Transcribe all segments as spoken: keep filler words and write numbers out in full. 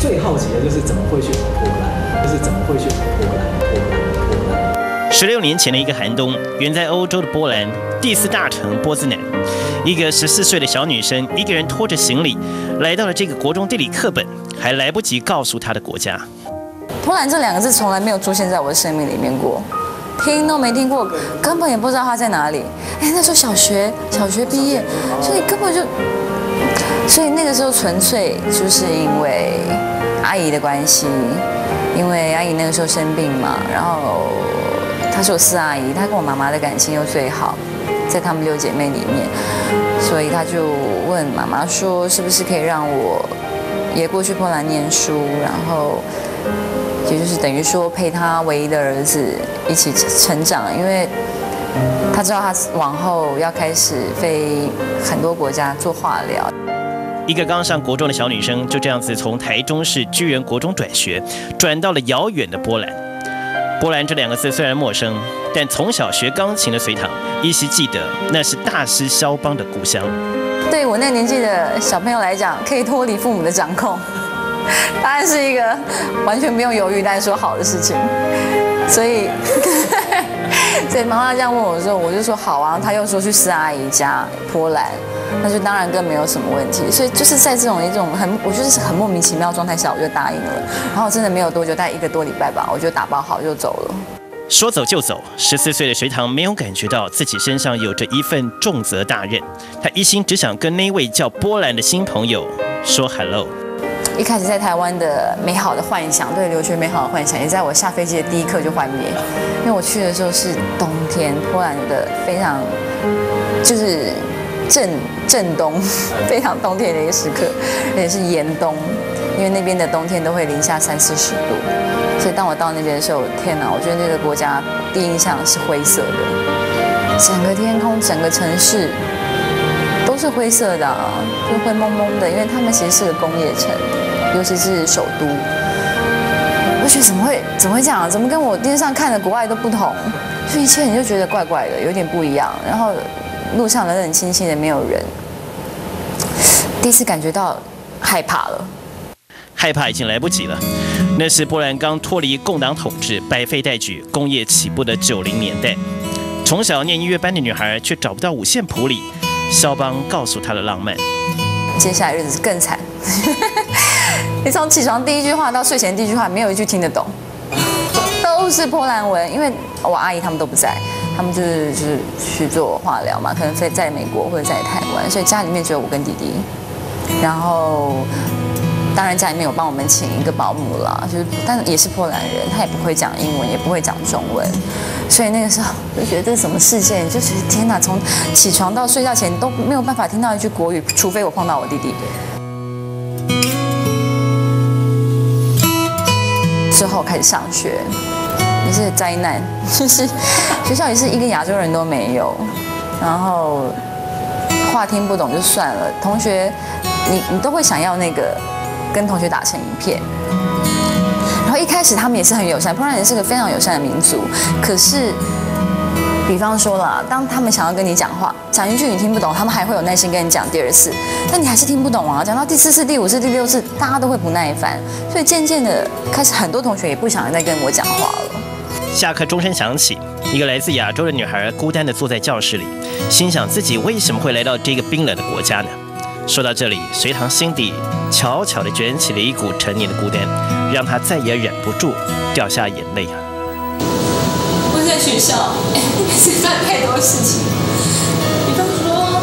最好奇的就是怎么会去波兰，就是怎么会去波兰，波兰，波兰。 十六年前的一个寒冬，远在欧洲的波兰第四大城波兹南，一个十四岁的小女生，一个人拖着行李来到了这个国中地理课本还来不及告诉她的国家。 波兰这两个字从来没有出现在我的生命里面过，听都没听过，根本也不知道它在哪里。哎，那时候小学小学毕业，所以根本就，所以那个时候纯粹就是因为阿姨的关系，因为阿姨那个时候生病嘛，然后她是我四阿姨，她跟我妈妈的感情又最好，在她们六姐妹里面，所以她就问妈妈说，是不是可以让我也过去波兰念书，然后也就是等于说陪她唯一的儿子一起成长，因为她知道她往后要开始飞很多国家做化疗。 一个刚上国中的小女生就这样子从台中市居仁国中转学，转到了遥远的波兰。波兰这两个字虽然陌生，但从小学钢琴的隋棠依稀记得，那是大师肖邦的故乡。 对于我那年纪的小朋友来讲，可以脱离父母的掌控，当然是一个完全不用犹豫但说好的事情。所以，所以妈妈这样问我的时候，我就说好啊。她又说去四阿姨家波兰，那就当然更没有什么问题。所以就是在这种一种很，我觉得是很莫名其妙的状态下，我就答应了。然后真的没有多久，大概一个多礼拜吧，我就打包好就走了。 说走就走，十四岁的隋棠没有感觉到自己身上有着一份重责大任，她一心只想跟那位叫波兰的新朋友说 hello。 一开始在台湾的美好的幻想，对留学美好的幻想，也在我下飞机的第一刻就幻灭。因为我去的时候是冬天，波兰的非常就是正正冬，非常冬天的一个时刻，而且是严冬，因为那边的冬天都会零下三四十度。所以当我到那边的时候，天哪！我觉得那个国家第一印象是灰色的，整个天空、整个城市都是灰色的、啊，就灰蒙蒙的，因为他们其实是个工业城，尤其是首都。我觉得怎么会怎么会这样？怎么跟我电视上看的国外都不同？就一切你就觉得怪怪的，有点不一样。然后路上冷冷清清的，没有人。第一次感觉到害怕了。 害怕已经来不及了。那是波兰刚脱离共党统治、百废待举、工业起步的九零年代。从小念音乐班的女孩却找不到五线谱里肖邦告诉她的浪漫。 接下来日子更惨。你从起床第一句话到睡前第一句话，没有一句听得懂，都是波兰文。因为我阿姨他们都不在，他们就是就是去做化疗嘛，可能飞在美国或者在台湾，所以家里面只有我跟弟弟。然后。当然，家里面有帮我们请一个保姆啦，就是，但也是波兰人，他也不会讲英文，也不会讲中文，所以那个时候就觉得这是什么世界？就觉得天哪，从起床到睡觉前都没有办法听到一句国语，除非我碰到我弟弟。之后开始上学，也是灾难，就是学校也是一个亚洲人都没有，然后话听不懂就算了，同学你你都会想要那个。跟同学打成一片，然后一开始他们也是很友善，波兰人是个非常友善的民族。可是，比方说啦，当他们想要跟你讲话，讲一句你听不懂，他们还会有耐心跟你讲第二次，但你还是听不懂啊。讲到第四次、第五次、第六次，大家都会不耐烦，所以渐渐的开始，很多同学也不想再跟我讲话了。 下课钟声响起，一个来自亚洲的女孩孤单地坐在教室里，心想自己为什么会来到这个冰冷的国家呢？说到这里，隋棠心底悄悄地卷起了一股陈年的孤单，让她再也忍不住掉下眼泪啊！ 我在学校，是干太多事情，比方说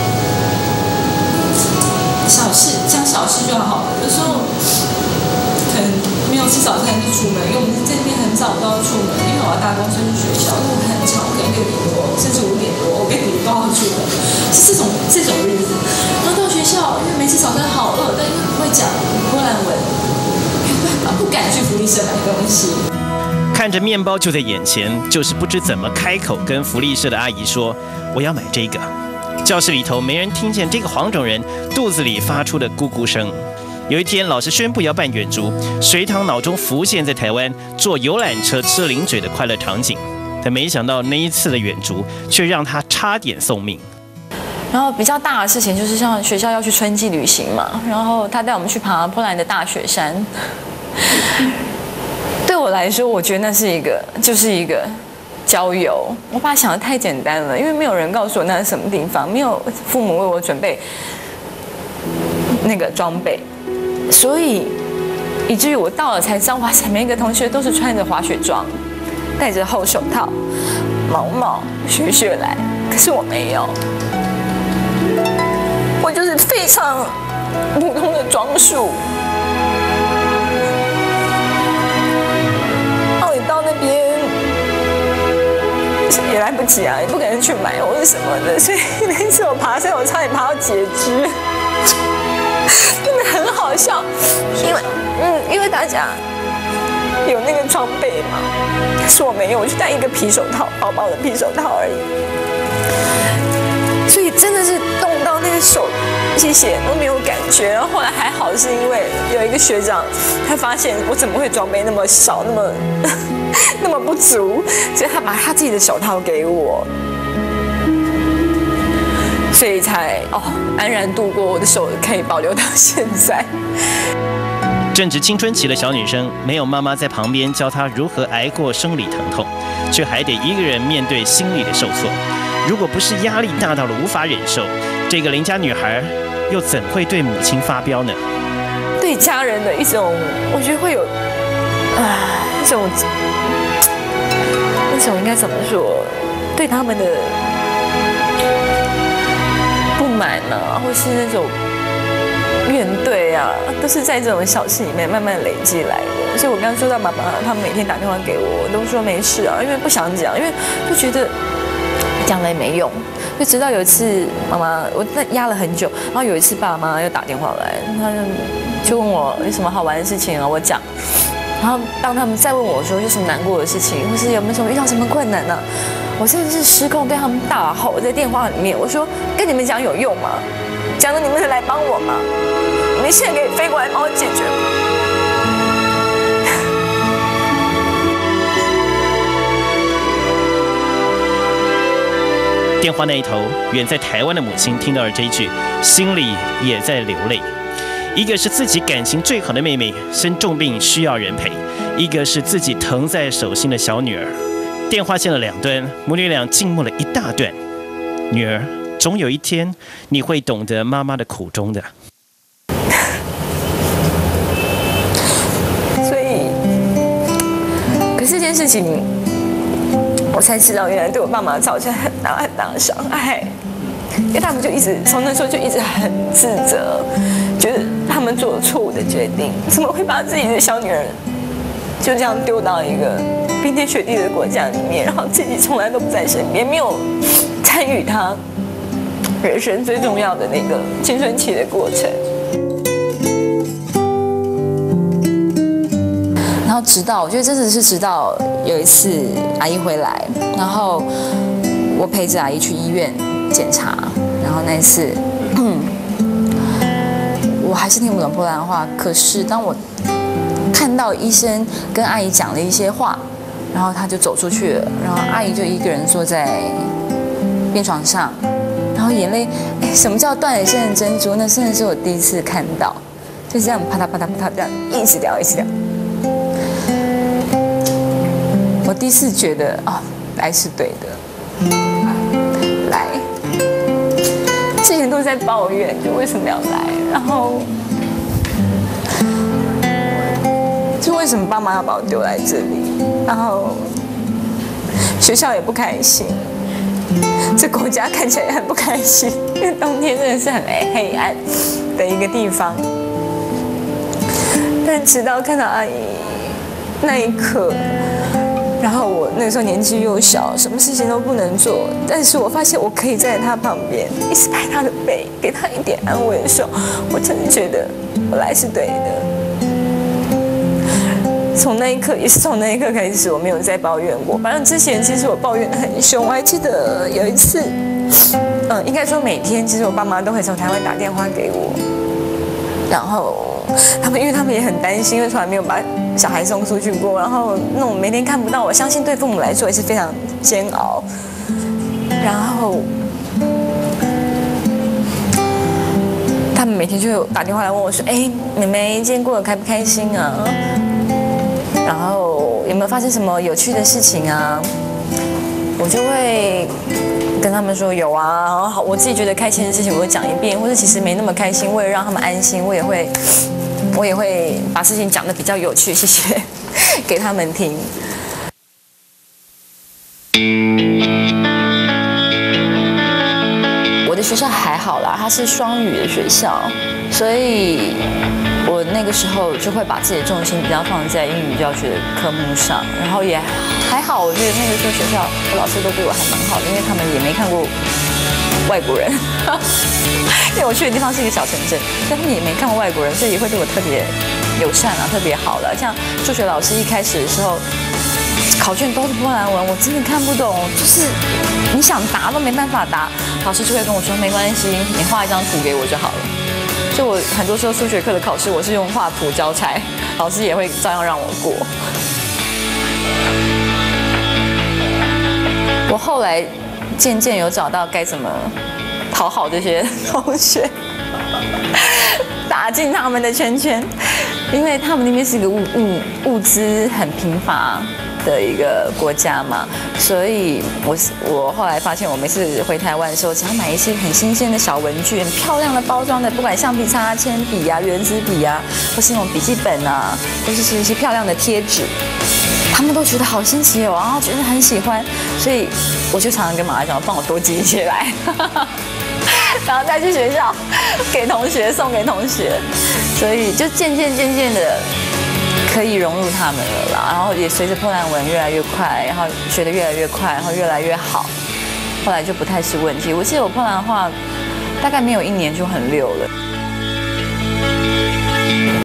小事，讲小事就好。有时候可能没有吃早餐就出门，因为我们在那边很早都要出门，因为我要搭公车去学校，路很长，可能六点多甚至五点多，我跟你都要出门，是这种这种日子。然后到学校，因为每次早餐好饿，但又不会讲波兰文，没办法，不敢去福利社买东西。 看着面包就在眼前，就是不知怎么开口跟福利社的阿姨说我要买这个。教室里头没人听见这个黄种人肚子里发出的咕咕声。有一天，老师宣布要办远足，隋棠脑中浮现在台湾坐游览车吃零嘴的快乐场景，但没想到那一次的远足却让他差点送命。 然后比较大的事情就是像学校要去春季旅行嘛，然后他带我们去爬波兰的大雪山。对我来说，我觉得那是一个，就是一个郊游。我把它想得太简单了，因为没有人告诉我那是什么地方，没有父母为我准备那个装备，所以以至于我到了才知道，哇塞，每一个同学都是穿着滑雪装，戴着厚手套、毛毛、雪雪来，可是我没有，我就是非常普通的装束。哦，你到那边也来不及啊，也不可能去买或者什么的，所以那次我爬山，我差点爬到截肢，真的很好笑，因为嗯，因为大家有那个装备嘛，可是我没有，我就带一个皮手套，薄薄的皮手套而已，所以真的是冻到那个手，谢谢都没有感觉。然后后来还好，是因为有一个学长，他发现我怎么会装备那么少，那么那么不足，所以他把他自己的手套给我，所以才哦安然度过，我的手可以保留到现在。 正值青春期的小女生，没有妈妈在旁边教她如何挨过生理疼痛，却还得一个人面对心理的受挫。如果不是压力大到了无法忍受，这个邻家女孩又怎会对母亲发飙呢？ 对家人的一种，我觉得会有啊一种那种应该怎么说？对他们的不满啊，或是那种怨怼啊，都是在这种小事里面慢慢累积来的。所以我刚刚说到爸爸，他们每天打电话给我，我都说没事啊，因为不想讲，因为就觉得讲了也没用。就直到有一次妈妈，我那压了很久，然后有一次爸爸妈妈又打电话来，他就就问我有什么好玩的事情啊，我讲。然后当他们再问我说有什么难过的事情，或是有没有什么遇到什么困难呢、啊？我真的是失控，被他们大吼在电话里面。我说跟你们讲有用吗？讲了你们是来帮我吗？你们现在可以飞过来帮我解决吗？ 电话那一头，远在台湾的母亲听到了这一句，心里也在流泪。一个是自己感情最好的妹妹生重病需要人陪，一个是自己疼在手心的小女儿。电话线的两端，母女俩静默了一大段。女儿，总有一天你会懂得妈妈的苦衷的。 所以，可是这件事情，我才知道原来对我爸妈造成很大很大的伤害，因为他们就一直从那时候就一直很自责，觉得他们做了错误的决定，怎么会把自己的小女儿就这样丢到一个冰天雪地的国家里面，然后自己从来都不在身边，没有参与他人生最重要的那个青春期的过程。然后直到我觉得真的是直到有一次阿姨回来，然后我陪着阿姨去医院检查，然后那一次我还是听不懂波兰话，可是当我看到医生跟阿姨讲了一些话，然后他就走出去了，然后阿姨就一个人坐在病床上，然后眼泪，什么叫断了线的珍珠？那真的是我第一次看到，就这样啪嗒啪嗒啪嗒这样一直掉一直掉。我第一次觉得哦，来是对的，来，之前都在抱怨，就为什么要来，然后就为什么爸妈要把我丢在这里，然后学校也不开心，这国家看起来也很不开心，因为冬天真的是很黑暗的一个地方。但直到看到阿姨那一刻，然后我那时候年纪又小，什么事情都不能做，但是我发现我可以站在她旁边，一直拍她的背，给她一点安慰的时候，我真的觉得我来是对的。从那一刻，也是从那一刻开始，我没有再抱怨过。反正之前其实我抱怨得很凶，我还记得有一次，嗯，应该说每天，其实我爸妈都会从台湾打电话给我，然后他们因为他们也很担心，因为从来没有把小孩送出去过，然后那种每天看不到，我相信对父母来说也是非常煎熬。然后他们每天就打电话来问我说：“哎，妹妹今天过得开不开心啊？然后有没有发生什么有趣的事情啊？”我就会跟他们说有啊，然后好，我自己觉得开心的事情我会讲一遍，或者其实没那么开心，为了让他们安心，我也会我也会把事情讲得比较有趣，谢谢，给他们听。我的学校还好啦，它是双语的学校，所以我那个时候就会把自己的重心比较放在英语教学的科目上，然后也还好，我觉得那个时候学校我老师都对我还蛮好的，因为他们也没看过外国人，因为我去的地方是一个小城镇，但他们也没看过外国人，所以也会对我特别友善啊，特别好的。像数学老师一开始的时候，考卷都是波兰文，我真的看不懂，就是你想答都没办法答，老师就会跟我说没关系，你画一张图给我就好了。就我很多时候数学课的考试，我是用画图交差，老师也会照样让我过。我后来渐渐有找到该怎么讨好这些同学，打进他们的圈圈，因为他们那边是一个物物物资很贫乏的一个国家嘛，所以我我后来发现，我每次回台湾的时候，只要买一些很新鲜的小文具，很漂亮的包装的，不管橡皮擦、铅笔啊、原子笔啊，或是那种笔记本啊，或是是一些漂亮的贴纸，他们都觉得好新奇哦，然后觉得很喜欢，所以我就常常跟马来讲，帮我多寄一些来，然后带去学校给同学送给同学，所以就渐渐渐渐的。可以融入他们了啦，然后也随着波兰文越来越快，然后学得越来越快，然后越来越好，后来就不太是问题。我记得我波兰话大概没有一年就很溜了。